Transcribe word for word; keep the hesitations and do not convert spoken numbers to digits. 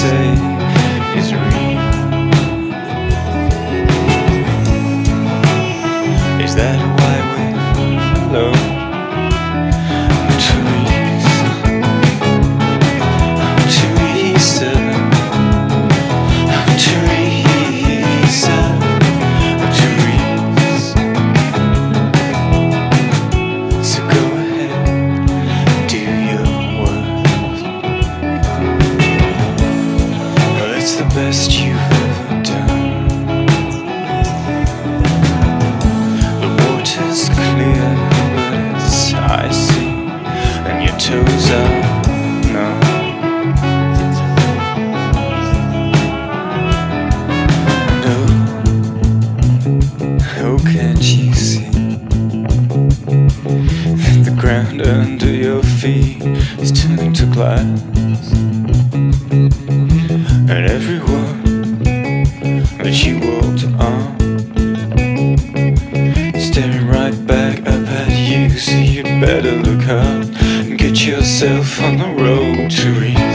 say is real. Is that why we're low? Teresa, Teresa, Teresa, Teresa. So go ahead, do your worst. Well, it's the best you've ever done. It's clear, but it's icy, and your toes are numb. No, oh, can't you see that the ground under your feet is turning to glass, and everyone that you walked on staring right back up at you, so you'd better look up and get yourself on the road to reach.